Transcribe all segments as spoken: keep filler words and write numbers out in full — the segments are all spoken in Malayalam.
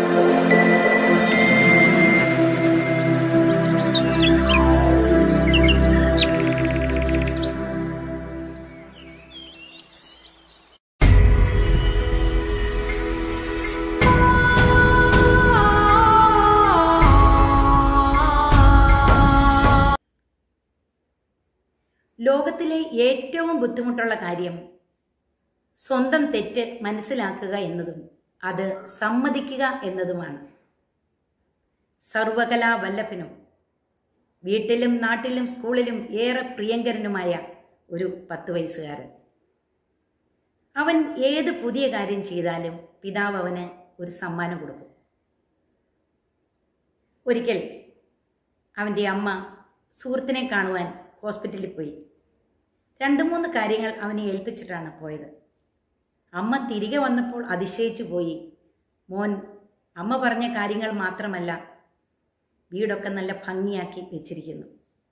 ലോകത്തിലെ ഏറ്റവും ബുദ്ധിമുട്ടുള്ള കാര്യം സ്വന്തം തെറ്റ് മനസ്സിലാക്കുക എന്നതും അത് സമ്മതിക്കുക എന്നതുമാണ്. സർവകലാ വല്ലഭനും വീട്ടിലും നാട്ടിലും സ്കൂളിലും ഏറെ പ്രിയങ്കരനുമായ ഒരു പത്ത് വയസ്സുകാരൻ. അവൻ ഏത് പുതിയ കാര്യം ചെയ്താലും പിതാവ് അവന് ഒരു സമ്മാനം കൊടുക്കും. ഒരിക്കൽ അവൻ്റെ അമ്മ സുഹൃത്തിനെ കാണുവാൻ ഹോസ്പിറ്റലിൽ പോയി. രണ്ട് മൂന്ന് കാര്യങ്ങൾ അവനെ ഏൽപ്പിച്ചിട്ടാണ് പോയത്. അമ്മ തിരികെ വന്നപ്പോൾ അതിശയിച്ചു പോയി. മോൻ അമ്മ പറഞ്ഞ കാര്യങ്ങൾ മാത്രമല്ല, വീടൊക്കെ നല്ല ഭംഗിയാക്കി വെച്ചിരിക്കുന്നു.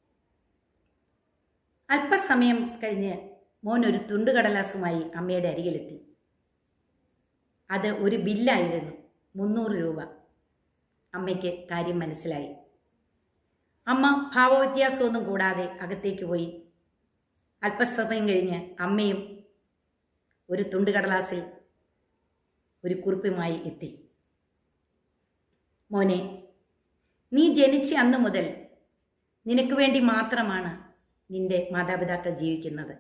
അല്പസമയം കഴിഞ്ഞ് മോൻ ഒരു തുണ്ടുകടലാസുമായി അമ്മയുടെ അരികിലെത്തി. അത് ഒരു ബില്ലായിരുന്നു, മുന്നൂറ് രൂപ. അമ്മയ്ക്ക് കാര്യം മനസ്സിലായി. അമ്മ ഭാവവ്യത്യാസമൊന്നും കൂടാതെ അകത്തേക്ക് പോയി. അല്പസമയം കഴിഞ്ഞ് അമ്മയും ഒരു തുണ്ടുകടലാസിൽ ഒരു കുറിപ്പുമായി എത്തി. മോനെ, നീ ജനിച്ച അന്നു മുതൽ നിനക്ക് വേണ്ടി മാത്രമാണ് നിന്റെ മാതാപിതാക്കൾ ജീവിക്കുന്നത്.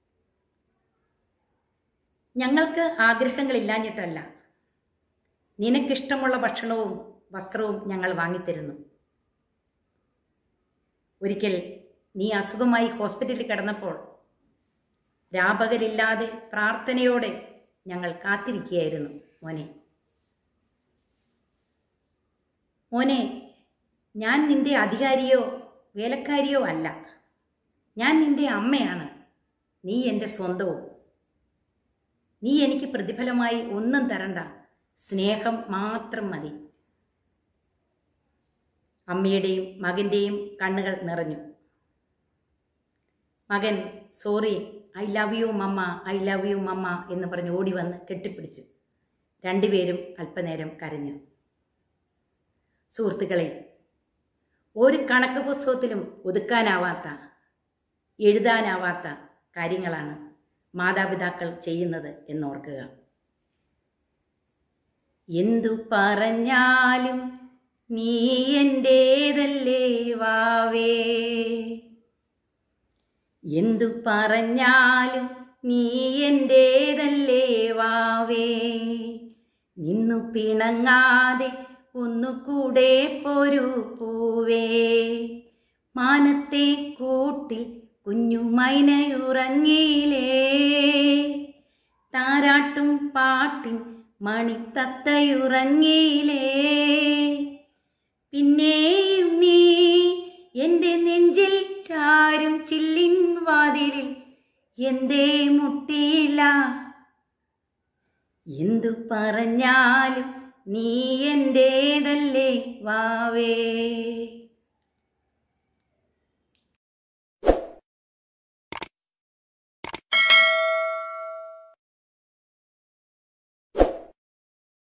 ഞങ്ങൾക്ക് ആഗ്രഹങ്ങളില്ലാഞ്ഞിട്ടല്ല, നിനക്കിഷ്ടമുള്ള ഭക്ഷണവും വസ്ത്രവും ഞങ്ങൾ വാങ്ങിത്തരുന്നു. ഒരിക്കൽ നീ അസുഖമായി ഹോസ്പിറ്റലിൽ കിടന്നപ്പോൾ രാപകലില്ലാതെ പ്രാർത്ഥനയോടെ ഞങ്ങൾ കാത്തിരിക്കുകയായിരുന്നു മോനെ. മോനെ, ഞാൻ നിന്റെ അധികാരിയോ വേലക്കാരിയോ അല്ല. ഞാൻ നിന്റെ അമ്മയാണ്. നീ എൻ്റെ സ്വന്തവും. നീ എനിക്ക് പ്രതിഫലമായി ഒന്നും തരണ്ട, സ്നേഹം മാത്രം മതി. അമ്മയുടെയും മകൻ്റെയും കണ്ണുകൾ നിറഞ്ഞു. മകൻ sorry, I love you mamma, I love you mamma എന്ന് പറഞ്ഞ് ഓടി വന്ന് കെട്ടിപ്പിടിച്ചു. രണ്ടുപേരും അല്പനേരം കരഞ്ഞു. സുഹൃത്തുക്കളെ, ഒരു കണക്ക് പുസ്തകത്തിലും ഒതുക്കാനാവാത്ത, എഴുതാനാവാത്ത കാര്യങ്ങളാണ് മാതാപിതാക്കൾ ചെയ്യുന്നത് എന്നോർക്കുക. എന്തു പറഞ്ഞാലും നീ എൻ്റേതല്ലേ വാവേ, എന്തു പറഞ്ഞാലും നീ എൻ്റേതല്ലേ വാവേ, നിന്നു പിണങ്ങാതെ ഒന്നുകൂടെ പോരു പൂവേ, മാനത്തെ കൂട്ടിൽ കുഞ്ഞുമൈനയുറങ്ങിയിലേ, താരാട്ടും പാട്ടിൻ മണിത്തത്തയുറങ്ങിയിലേ, പിന്നെയും നീ എൻ്റെ നെഞ്ചിൽ ചാരും ചില്ലിൻ വാതിലിൽ എന്തേ മുട്ടിയില്ല, എന്തു പറഞ്ഞാലും നീ എൻ്റേതല്ലേ വാവേ.